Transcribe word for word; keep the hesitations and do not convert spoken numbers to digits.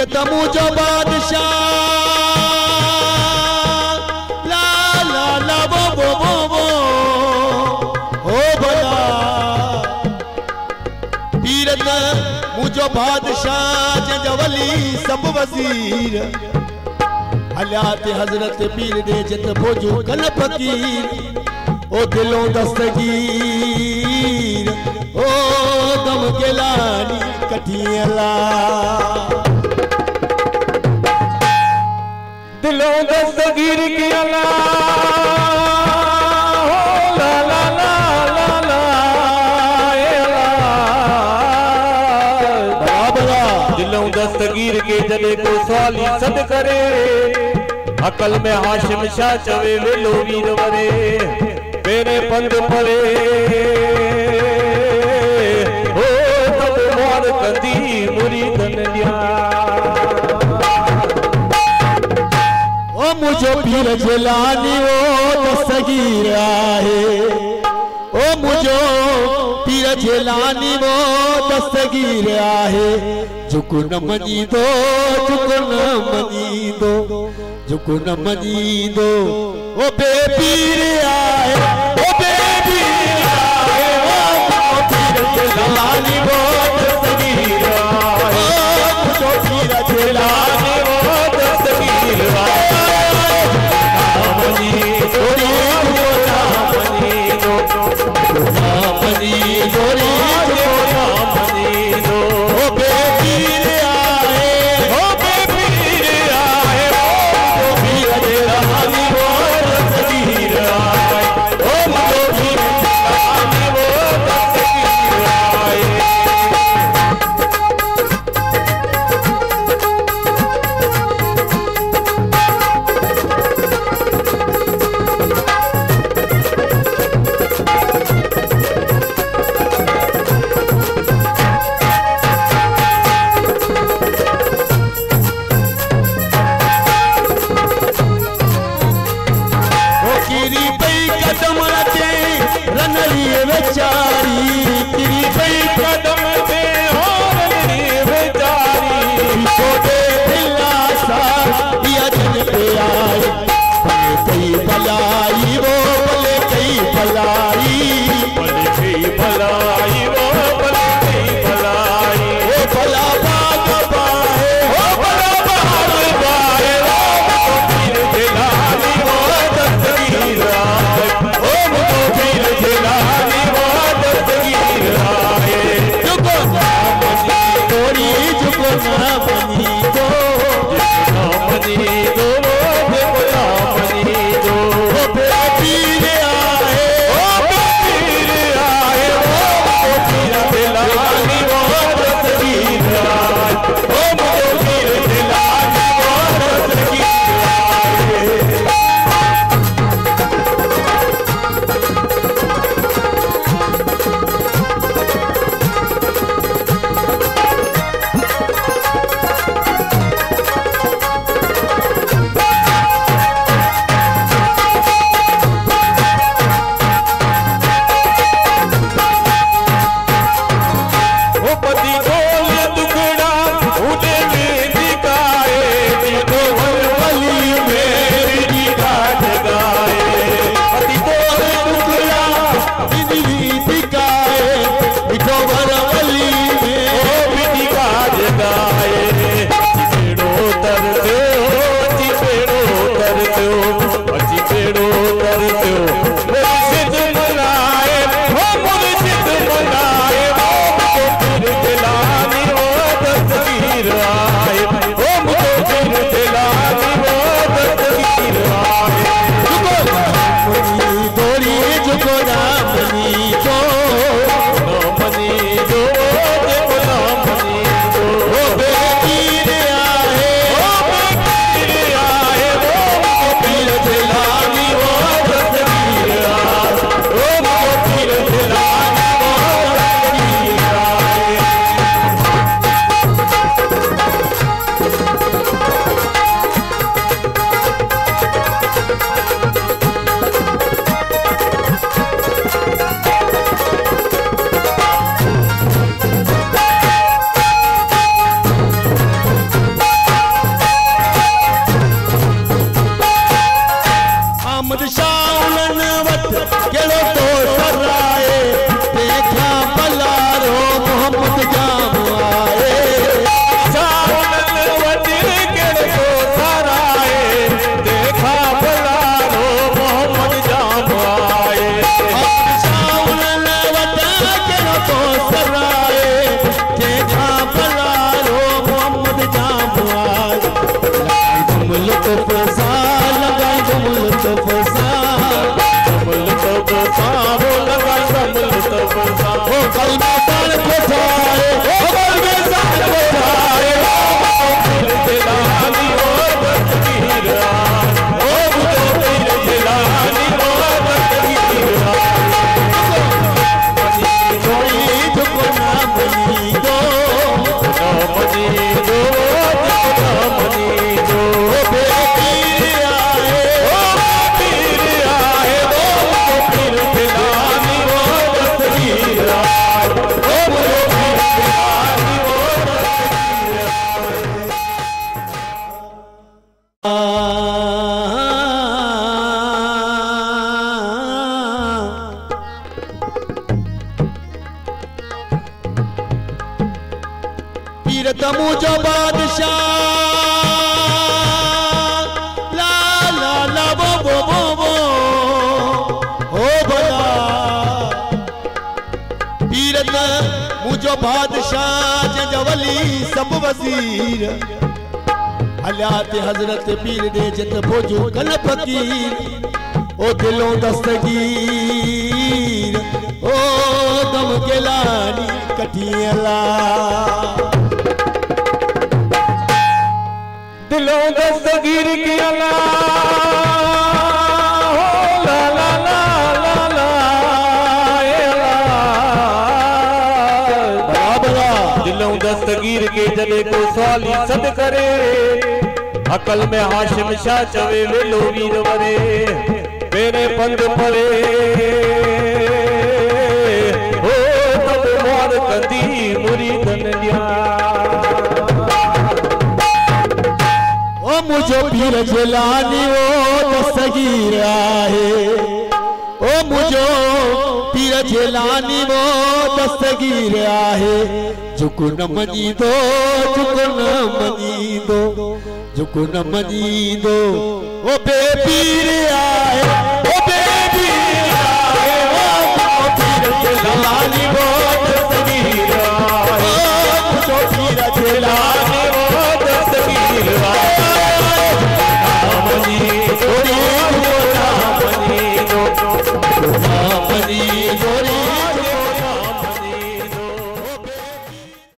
पीर तमू जो बादशाह ला ला ला बो बो बो बो हो भला पीर तमू जो बादशाह जंहिंजा वली सब वज़ीर हलियात हज़रत पीर दे जित भोजो कल फकीर ओ दिलों दस्तगीर ओ गम गिलानी कठियला दिलों दस्तगीर की अला ला ला ला ला ला बराबरा दिलों दस्तगीर के जले को सवाली सद करे अकल में हाशिम शाह चवे वे लोगी वरे मेरे पंद परे ओ तब मोर कंदी मुरीदन दिया ओ मुझो पीर जिलानी वो दस्तगीर आहे ओ मुझो पीर जिलानी वो दस्तगीर आहे झुक न मनी दो झुक न मनी दो झुक न मनी दो ओ बेपीर आए ओ बेपीर आए ओ पीर जिलानी वो दस्तगीर आए ओ मुझो पीर जिलानी वो दस्तगीर आए मनी गोरी मनी दो मनी गोरी मनी दो ओ बेपीर आए ओ बेपीर आए ओ पीर जिलानी वो दस्तगीर आए ओ मुझो पीर जिलानी वो दस्तगीर आए अहमद शाह उलन वट केड़ो तो सराए देखा बलारो मोहम्मद जाम आए शाह उलन वट केड़ो तो सराए देखा बलारो मोहम्मद जाम आए शाह उलन वट केड़ो तो सराए देखा बलारो मोहम्मद जाम आए मुल्क फसा लगाई मुल्क फसा मुल्क फसा वो लगाई मुल्क फसा ओ कलमा ताल कोठाए ओ कलमे साल कोठाए दिलानी और तकदीर ओ मुझे पीर दिलानी और तकदीर कोई झुको ना बनी दो ना मनी दो ना मनी दो बेपीर आए ओ पीर आए वो पीर दिलानी और तकदीर ओ मुझे पीर दिलानी और पीर तमू जो बादशाह ला ला ला वो वो वो वो ओ भला पीर तमू जो बादशाह जंजवली सब वजीर हलात हजरत पीर दे जत भोजो कल फकीर ओ दिलों दस्तगीर ओ गम गेलानी कठियला दिलों दस्तगीर की अला हो ला ला ला ला ला ए ला बराबरा दिलों दस्तगीर के जले को सवाली सद करे अकल में हाशिम शाह चवे वेलो वीर वरे मेरे पंध परे हो तब मोर कंदी मुरीदन दिया ओ मुझो पीर जलानी ओ दस्तगीर आहे ओ मुझो पीर जलानी वो दस्तगीर आहे झुक न मनी दो झुक न मनी दो झुक न मनी दो ओ बेपीर आए ओ बेपीर आए ओ पीर जलानी